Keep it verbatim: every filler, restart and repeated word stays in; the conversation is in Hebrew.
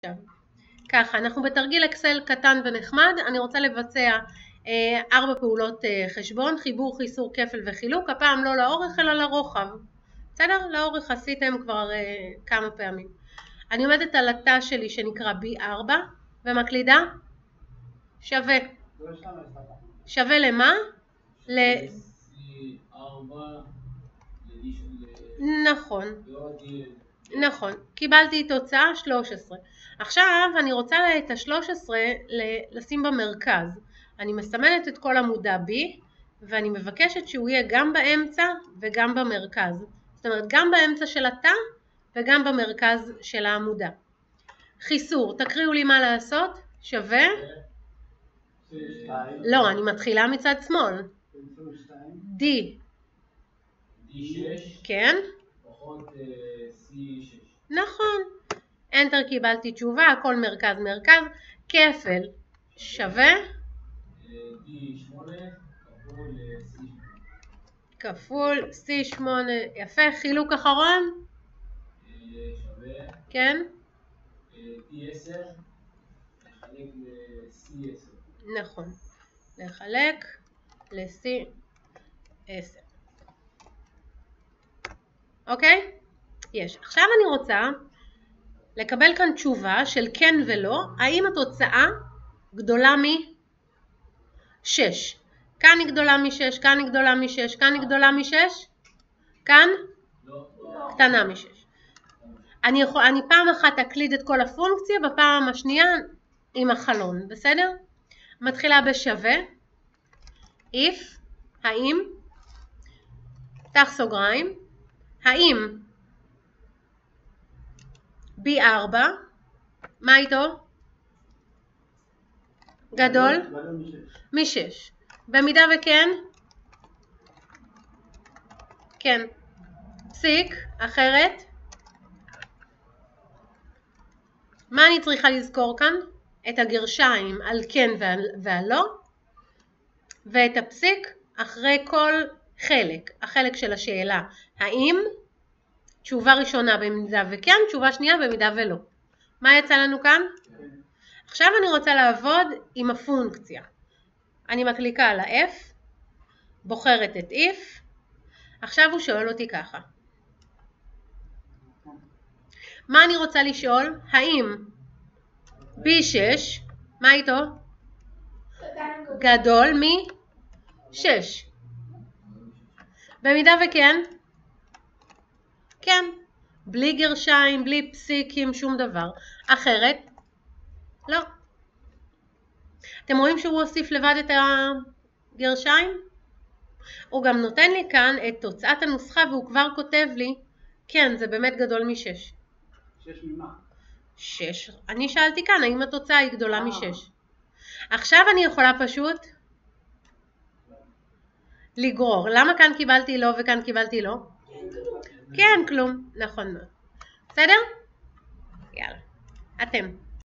עכשיו, ככה, אנחנו בתרגיל אקסל קטן ונחמד, אני רוצה לבצע אה, ארבע פעולות אה, חשבון, חיבור, חיסור, כפל וחילוק, הפעם לא לאורך אלא לרוחב, בסדר? לאורך עשיתם כבר אה, כמה פעמים. אני עומדת על התא שלי שנקרא בי ארבע ומקלידה שווה. שווה למה? ל... נכון. נכון. קיבלתי תוצאה שלוש עשרה. עכשיו אני רוצה את ה-שלוש עשרה לשים במרכז. אני מסמנת את כל עמודה B ואני מבקשת שהוא יהיה גם באמצע וגם במרכז. זאת אומרת גם באמצע של התא וגם במרכז של העמודה. חיסור, תקריאו לי מה לעשות. שווה? לא, אני מתחילה מצד שמאל. D. D שש. כן? פחות C שש. נכון. Enter קיבלתי תשובה, הכל מרכז מרכז. כפל שווה? D שמונה כפול C שמונה. כפול C שמונה. יפה. חילוק אחרון? שווה? כן? D עשר לחלק ל-C עשר. נכון. לחלק ל-C עשר. אוקיי? יש. עכשיו אני רוצה לקבל כאן תשובה של כן ולא, האם התוצאה גדולה מ-שש. כאן היא גדולה מ-שש, כאן היא גדולה מ-שש, כאן היא גדולה מ-שש, כאן? לא. קטנה מ-שש. אני, יכול, אני פעם אחת אקליד את כל הפונקציה, בפעם השנייה עם החלון, בסדר? מתחילה בשווה, if, האם, פתח סוגריים, האם בי ארבע, מה איתו? גדול? מ-שש. במידה וכן? כן. פסיק, אחרת? מה אני צריכה לזכור כאן? את הגרשיים על כן ועל לא, ואת הפסיק אחרי כל חלק. החלק של השאלה, האם? תשובה ראשונה במידה וכן, תשובה שנייה במידה ולא. מה יצא לנו כאן? עכשיו אני רוצה לעבוד עם הפונקציה. אני מקליקה על ה-F, בוחרת את if, עכשיו הוא שואל אותי ככה. מה אני רוצה לשאול? האם בי שש, מה איתו? גדול מ-שש. במידה וכן? כן. בלי גרשיים, בלי פסיקים, שום דבר. אחרת? לא. אתם רואים שהוא הוסיף לבד את הגרשיים? הוא גם נותן לי כאן את תוצאת הנוסחה והוא כבר כותב לי, כן, זה באמת גדול משש. שש ממה? שש. אני שאלתי כאן, האם התוצאה היא גדולה משש. עכשיו אני יכולה פשוט לגרור. למה כאן קיבלתי לא וכאן קיבלתי לא? כן, כלום. נכון מאוד. בסדר? יאללה. אתם.